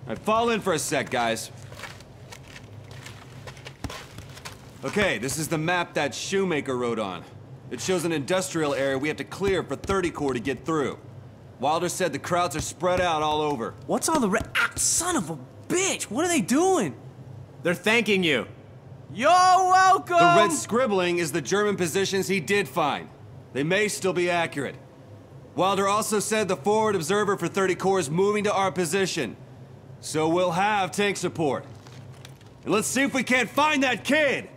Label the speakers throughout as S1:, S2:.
S1: Alright, fall in for a sec, guys. Okay, this is the map that Shoemaker wrote on. It shows an industrial area we have to clear for 30 Corps to get through. Wilder said the crowds are spread out all over.
S2: What's all the son of a bitch! What are they doing?
S3: They're thanking you.
S2: You're welcome!
S1: The red scribbling is the German positions he did find. They may still be accurate. Wilder also said the forward observer for 30 Corps is moving to our position. So we'll have tank support. And let's see if we can't find that kid!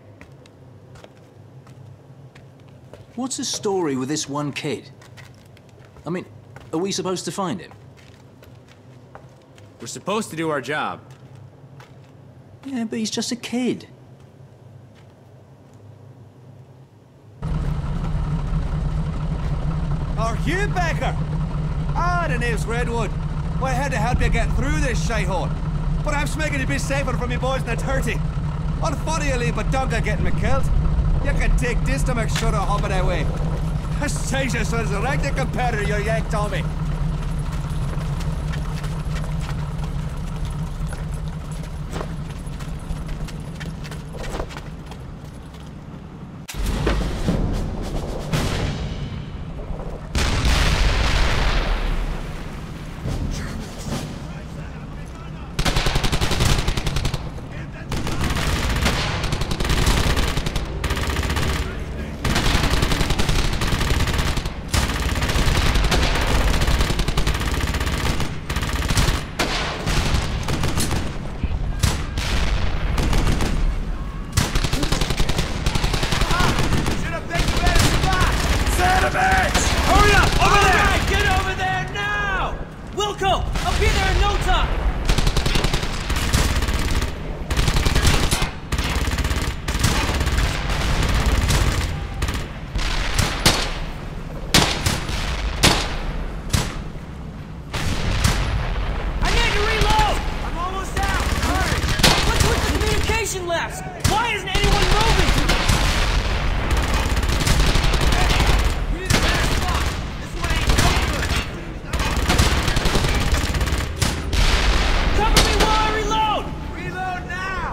S4: What's the story with this one kid? I mean, are we supposed to find him?
S3: We're supposed to do our job.
S4: Yeah, but he's just a kid.
S1: Are you Baker? Ah, the name's Redwood. Well, I had to help you get through this shithole. Perhaps making it a bit safer from your boys in the 30. Unfortunately, but Duncan getting me killed. You can take this to make sure to hop it away. This Jesus was a right competitor, your yank Tommy.
S2: Why isn't anyone moving? Cover me while I reload! Reload now!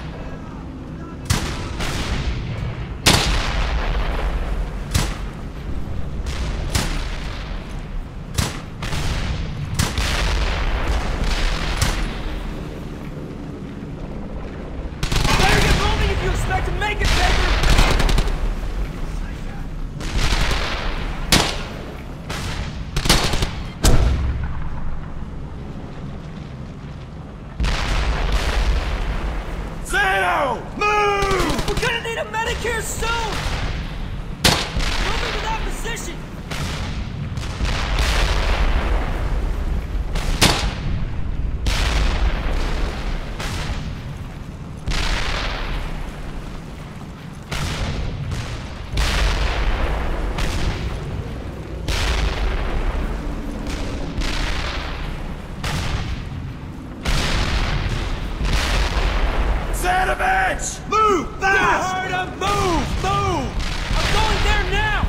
S2: You expect to make it, Baker!
S1: Zeno! Move!
S2: We're gonna need a medic here soon! Move into that position!
S1: Zanovich! Move fast!
S2: You heard him! Move! Move! I'm going there now!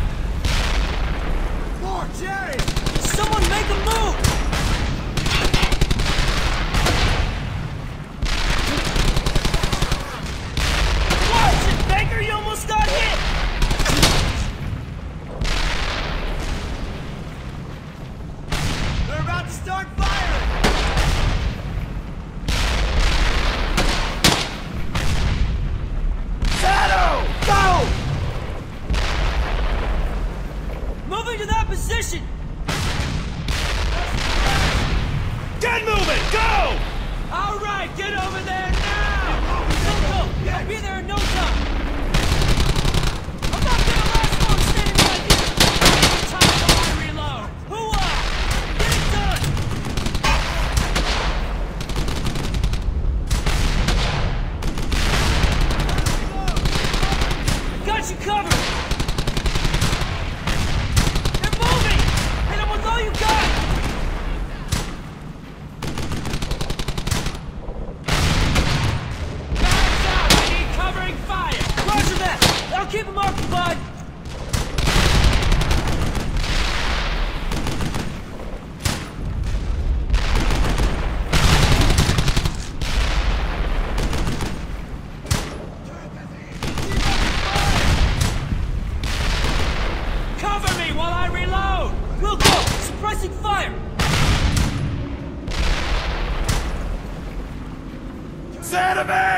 S1: More, Jerry!
S2: Someone make a move! Watch it, Baker! You almost got hit! They're about to start firing!
S1: Go!
S2: Moving to that position!
S1: Get moving! Go!
S2: All right, get over there now! Go! I'll be there in no time! I'm not gonna last long standing right here! Time for my reload! Hoo-ah! Get it done! Got you covered! They're moving! Hit them with all you got! Bags out! I need covering fire! Roger that! I'll keep them occupied!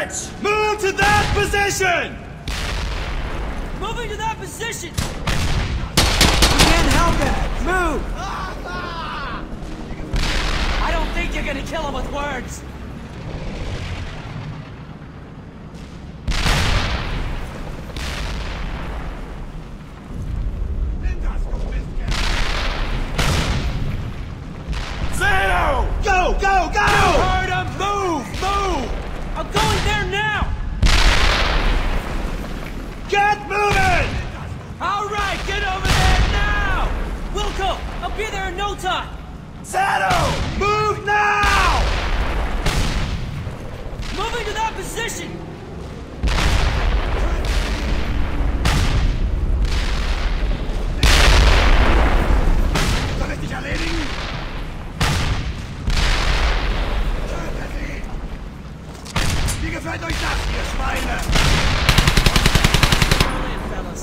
S5: Senovich! Move to that position!
S2: Moving to that position!
S5: You can't help it! Move!
S2: I don't think you're gonna kill him with words.
S5: Zeno! Go, go, go! You heard him! Move, move!
S2: I'm going there now!
S5: Get moving!
S2: All right, get over there now! Wilco, I'll be there in no time!
S5: Zeno! Move now!
S2: Moving to that position!
S5: Soll ich dich erledigen? Wie gefällt euch das, ihr Schweine?
S2: Brilliant, fellas.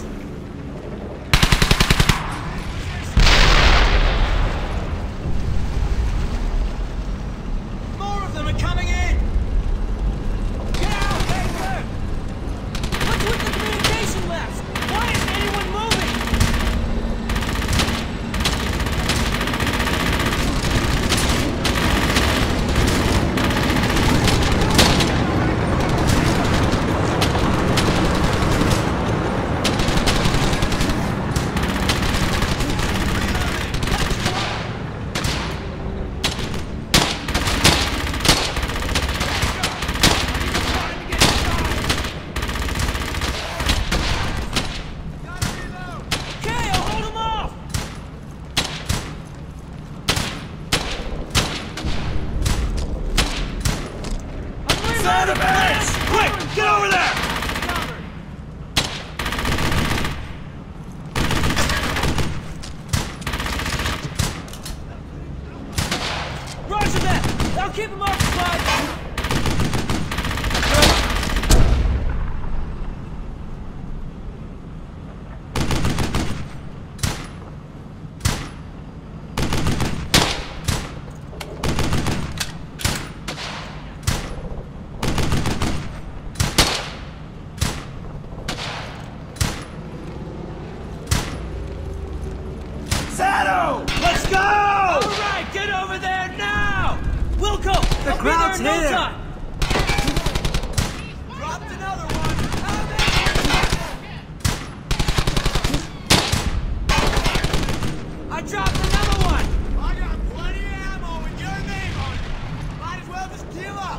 S5: More of them are coming in!
S2: Get out, Baker! What's with the communication labs? Why isn't anyone moving? Okay, I'll hold him off! I'm reloading!
S5: Senovich! Quick, get over there!
S2: Roger that! I'll keep him occupied!
S5: Zeno! Let's go!
S2: All right, get over there now! Wilco, I'll
S5: crowd's
S2: be there in no
S5: here.
S2: time!
S5: Dropped another one!
S2: I dropped another one!
S5: I got plenty of ammo with your name on it! Might as well just give up!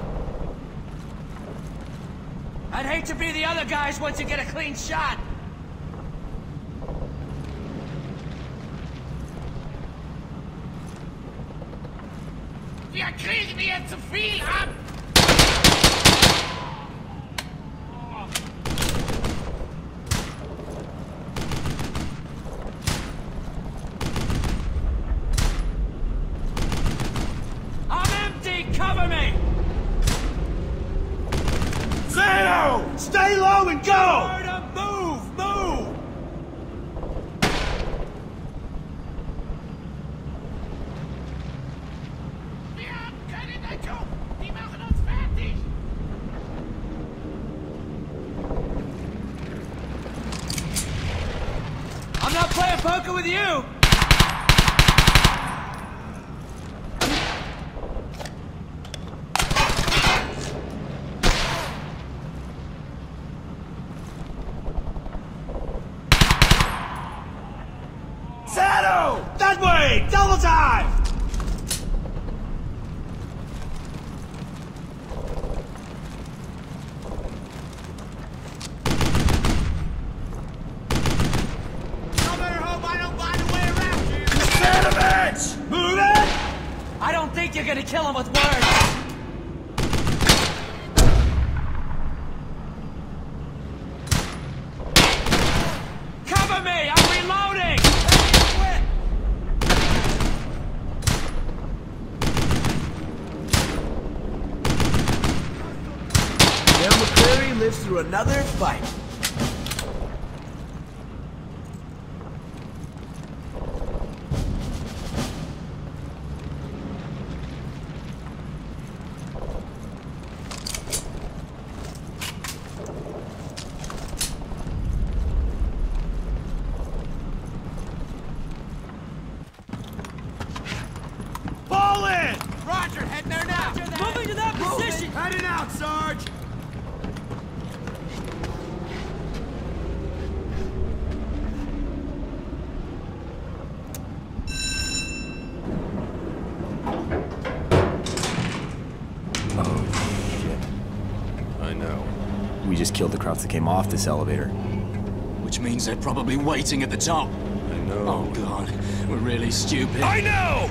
S2: I'd hate to be the other guys once you get a clean shot.
S5: Wir kriegen hier zu viel ab!
S2: I'm empty! Cover me!
S5: Zeno! Stay low and go!
S2: Heard him! Move! Move!
S5: Wir haben keine Deckung! Die machen uns fertig!
S2: I'm not playing poker with you!
S5: Zeno! That way! Double time! I better hope I don't find a way around you! Senovich! Move it!
S2: I don't think you're gonna kill him with words! Cover me! I'm reloading!
S5: Dale McCleary lives through another fight. Sarge!
S6: Oh, shit. I know. We just killed the Krauts that came off this elevator.
S4: Which means they're probably waiting at the top.
S6: I know.
S4: Oh, God. We're really stupid.
S5: I know!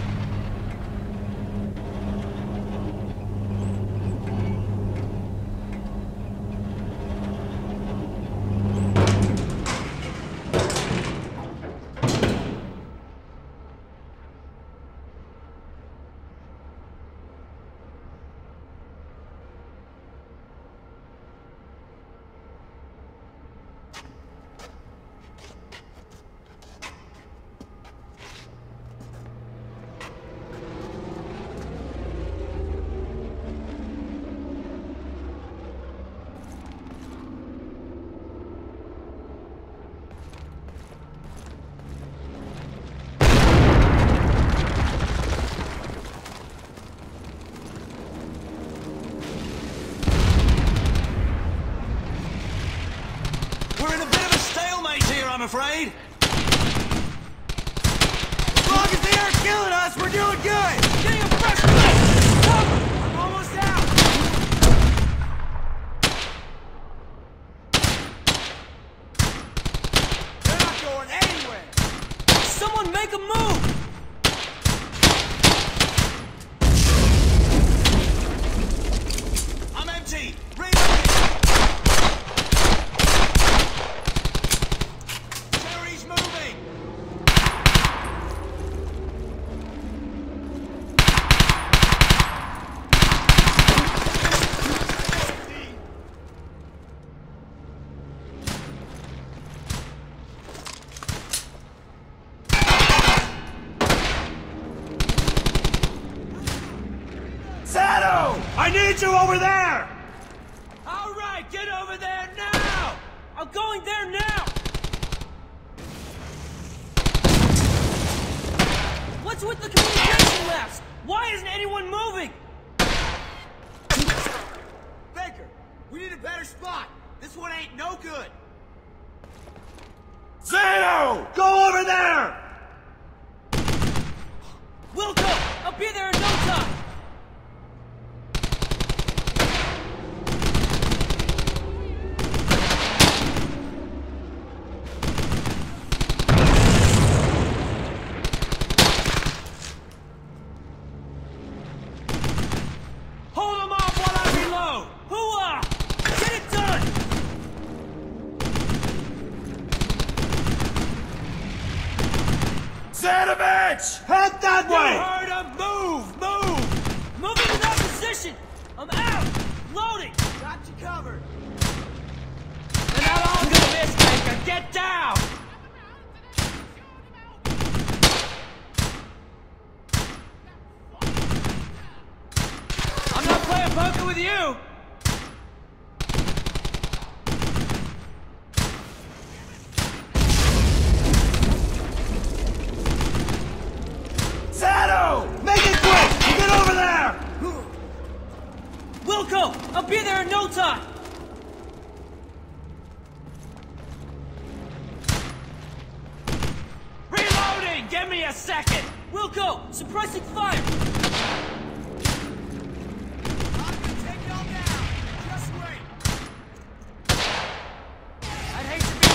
S5: I'm afraid. As long as they aren't killing us, we're doing good! Getting a fresh blast! Cover! I'm almost out! They're not going anywhere!
S2: Someone make a move!
S5: I'm empty! Reloading! I need you over there!
S2: All right, get over there now! I'm going there now! What's with the communication labs? Why isn't anyone moving?
S5: Baker, we need a better spot. This one ain't no good. Zeno! Go over there!
S2: Wilco! I'll be there in no time!
S5: Zanovich! Head that way!
S2: You heard him! Move! Move! Moving to that position! I'm out! Loading!
S5: Got you covered.
S2: They're not all gonna miss, Baker! Get down! I'm not playing poker with you!
S5: Make it quick! Get over there!
S2: Wilco! I'll be there in no time! Reloading! Give me a second! Wilco! Suppressing fire!
S5: I'm gonna take y'all down. Just wait.
S2: I'd hate to be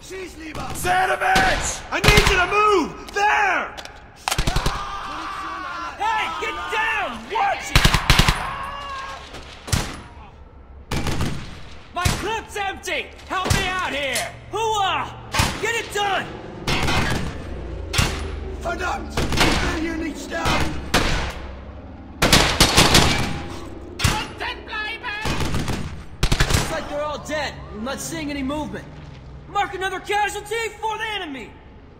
S5: Zanovich! I need you to move! There!
S2: Hey, get down! Watch it! My clip's empty! Help me out here! Hooah! Get it done!
S5: Verdammt! Hier nicht sterben!
S2: Looks like they're all dead. I'm not seeing any movement. Mark another casualty for the enemy!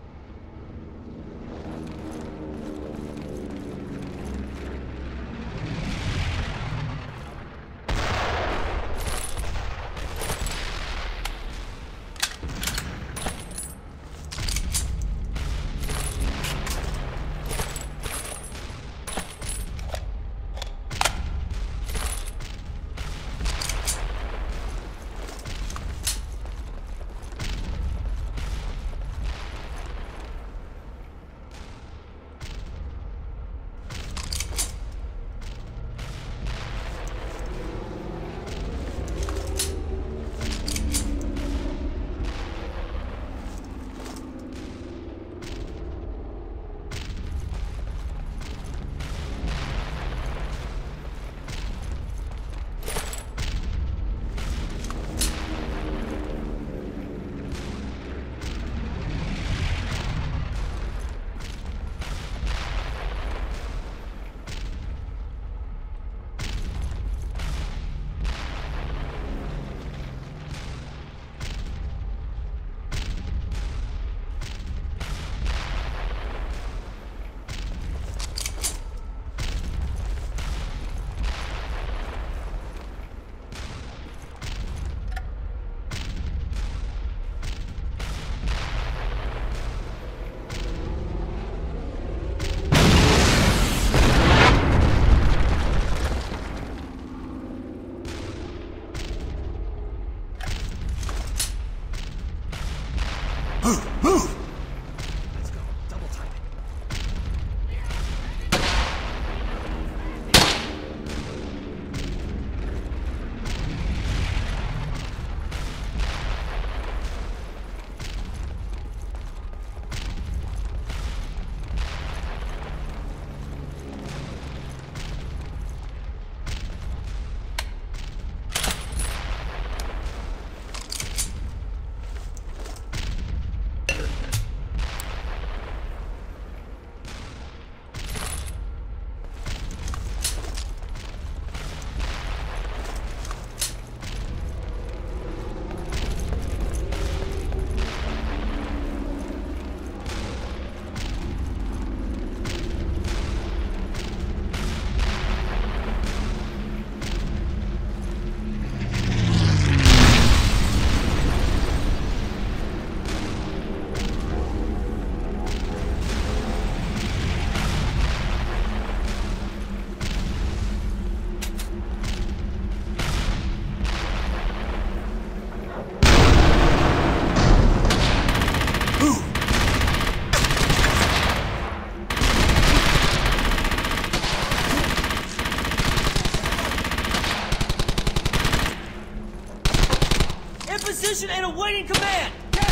S2: Position and awaiting command!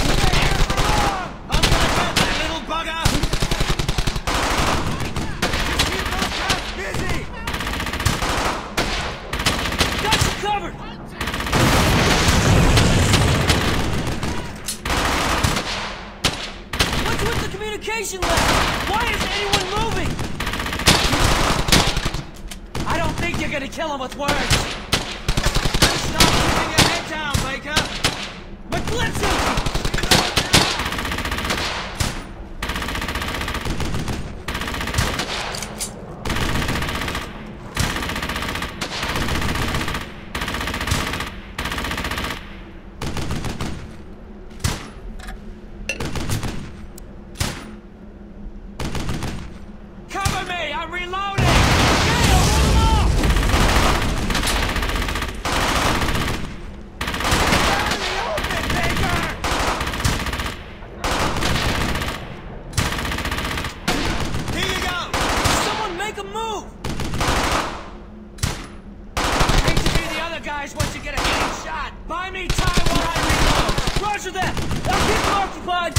S5: I'm gonna get that little bugger! Busy!
S2: Got you covered! What's with the communication lab? Why isn't anyone moving? I don't think you're gonna kill him with words!
S5: Stop keeping your head down, Baker!
S2: Let's go! Cover me! I'm reloading! Once you get a heading shot, buy me time while I reload! Roger that! I'll keep them occupied!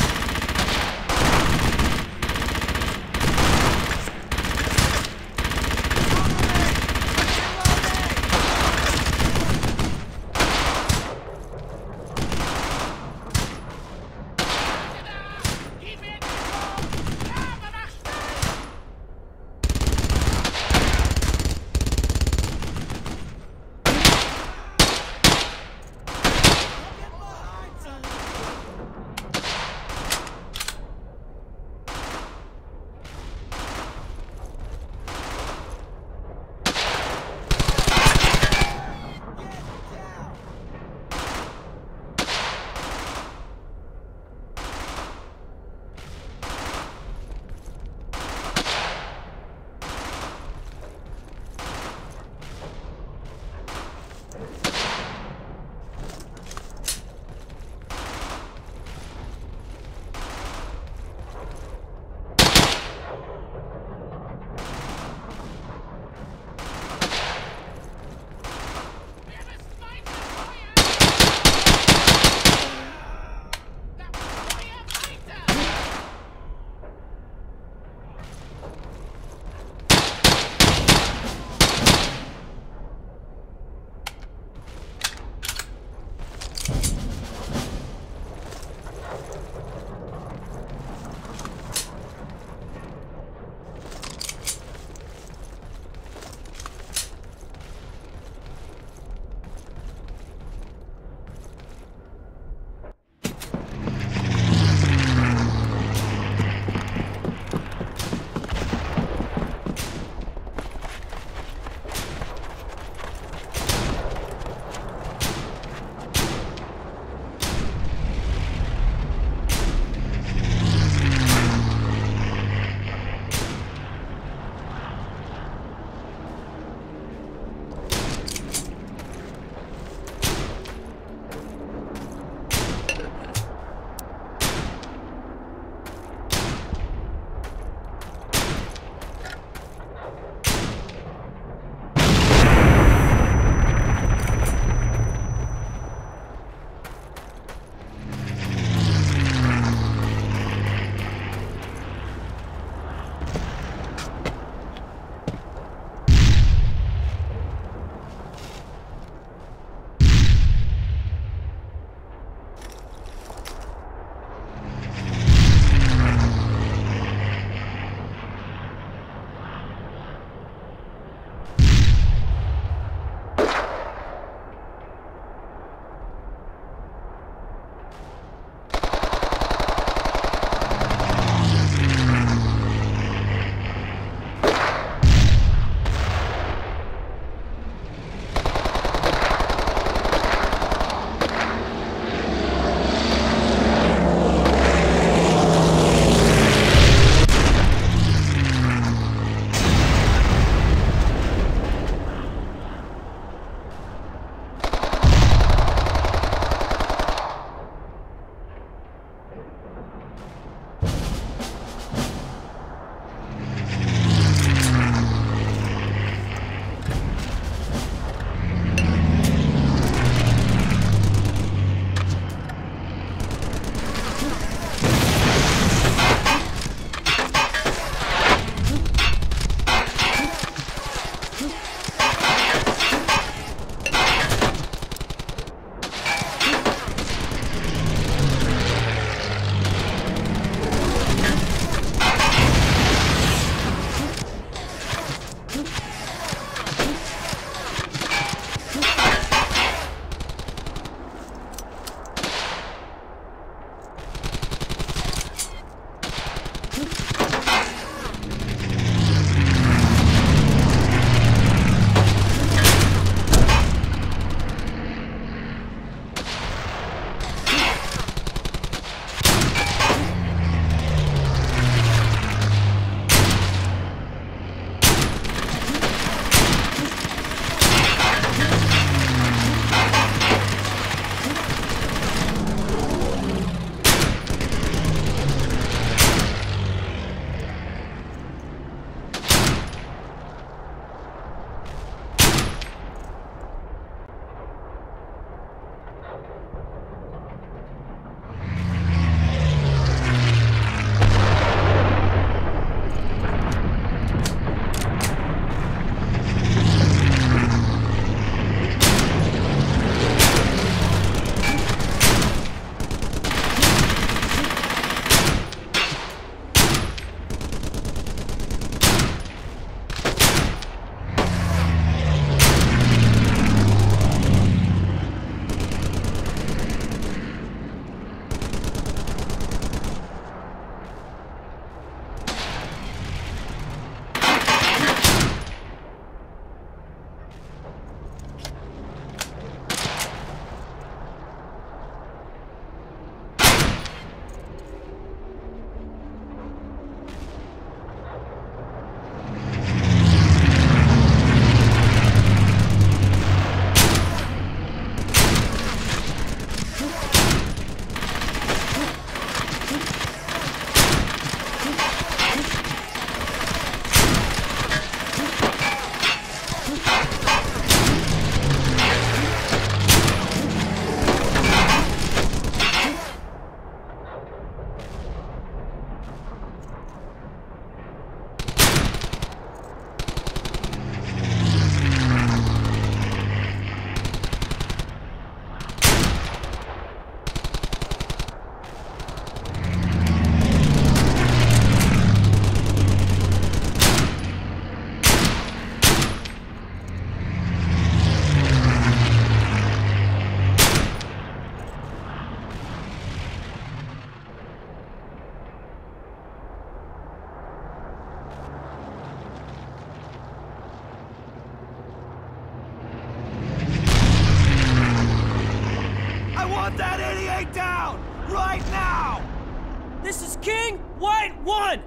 S5: Want that idiot down! Right now!
S2: This is King White 1!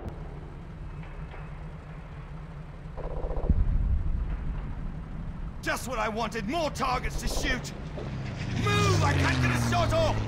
S5: Just what I wanted, more targets to shoot! Move! I can't get a shot off!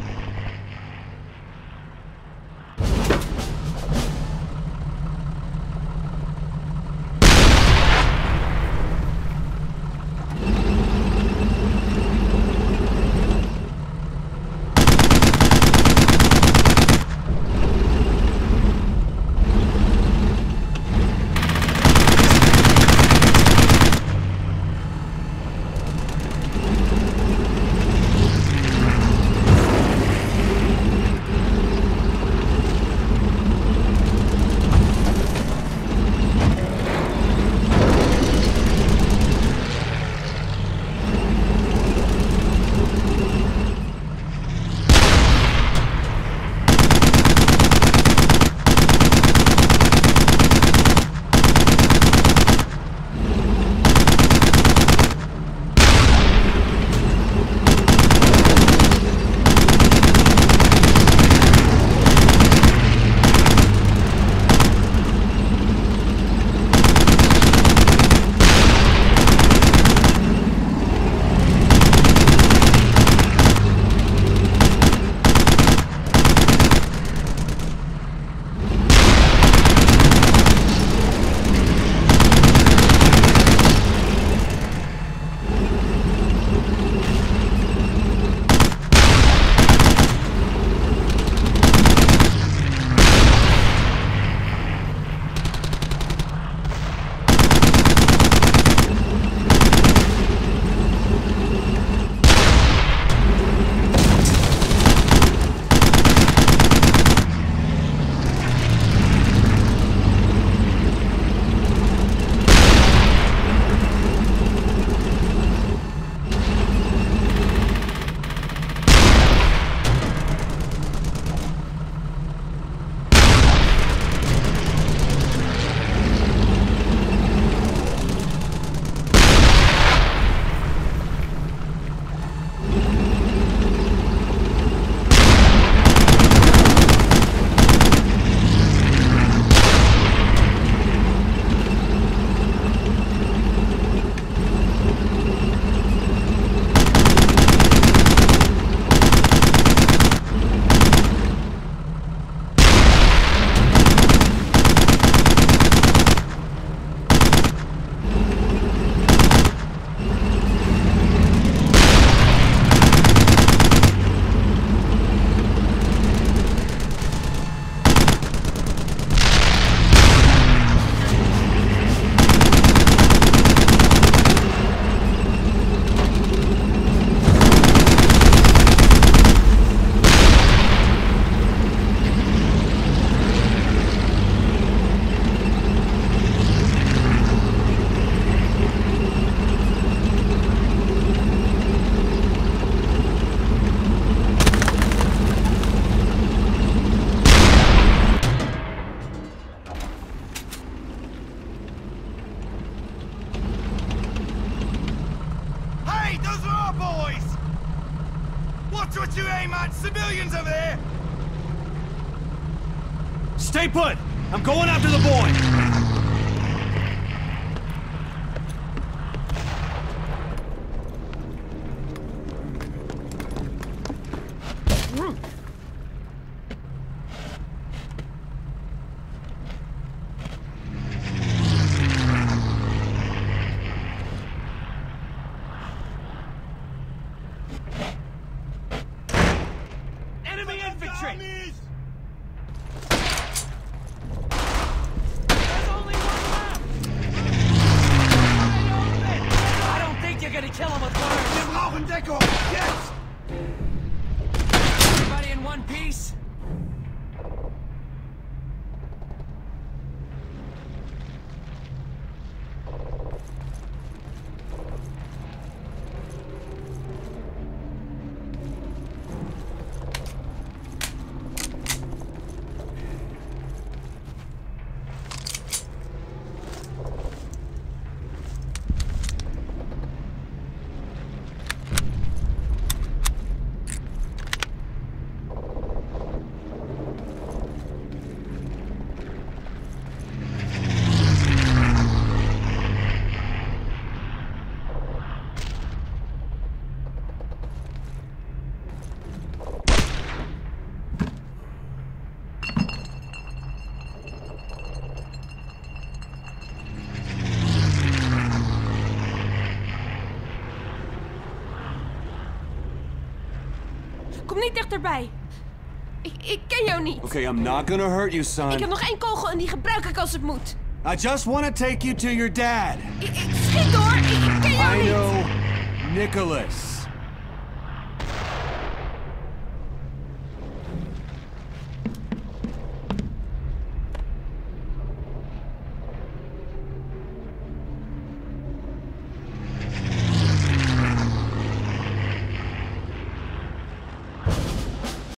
S5: Watch what you aim at! Civilians over there!
S1: Stay put! I'm going after the boy!
S2: Enemy infantry! Kill him with one.
S5: Yes!
S2: Everybody in one piece?
S7: Kom niet dichterbij. Ik ken jou niet.
S1: Okay, I'm not gonna hurt you, son.
S7: Ik heb nog 1 kogel en die gebruik ik als het moet.
S1: I just want to take you to your dad.
S7: Ik schiet door. Ik ken jou
S1: I
S7: niet.
S1: know Nicholas.